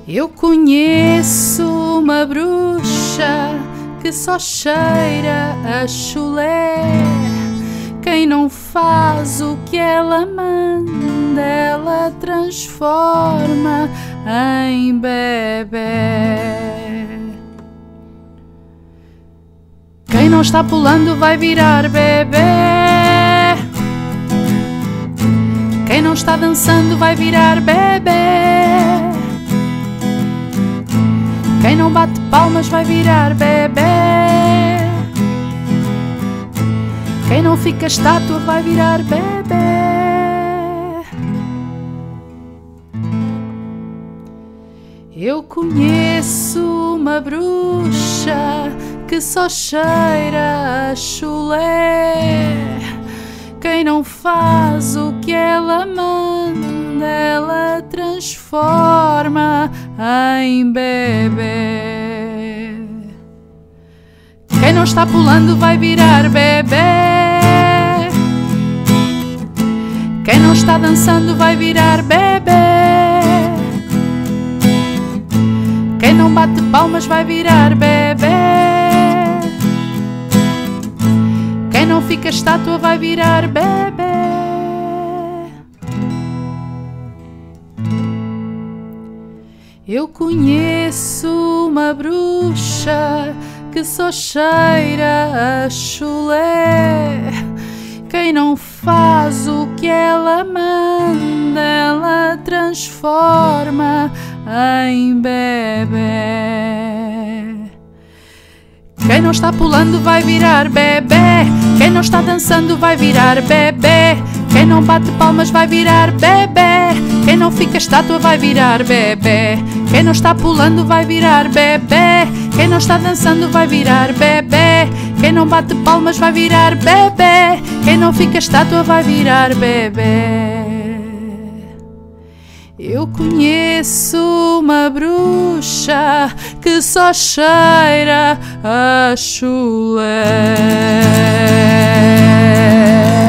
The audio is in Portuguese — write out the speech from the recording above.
Eu conheço uma bruxa que só cheira a chulé. Quem não faz o que ela manda, ela transforma em bebê. Quem não está pulando vai virar bebê. Quem não está dançando vai virar bebê. Quem não bate palmas vai virar bebê. Quem não fica estátua vai virar bebê. Eu conheço uma bruxa que só cheira a chulé. Quem não faz o que ela manda, ela transforma em bebê. Quem não está pulando vai virar bebê. Quem não está dançando vai virar bebê. Quem não bate palmas vai virar bebê. Quem não fica estátua vai virar bebê. Eu conheço uma bruxa que só cheira a chulé. Quem não faz o que ela manda, ela transforma em bebê. Quem não está pulando vai virar bebê. Quem não está dançando vai virar bebê. Quem não bate palmas vai virar bebê. Quem não fica estátua vai virar bebê. Quem não está pulando vai virar bebê. Quem não está dançando vai virar bebê. Quem não bate palmas vai virar bebê. Quem não fica estátua vai virar bebê. Eu conheço uma bruxa que só cheira a chulé.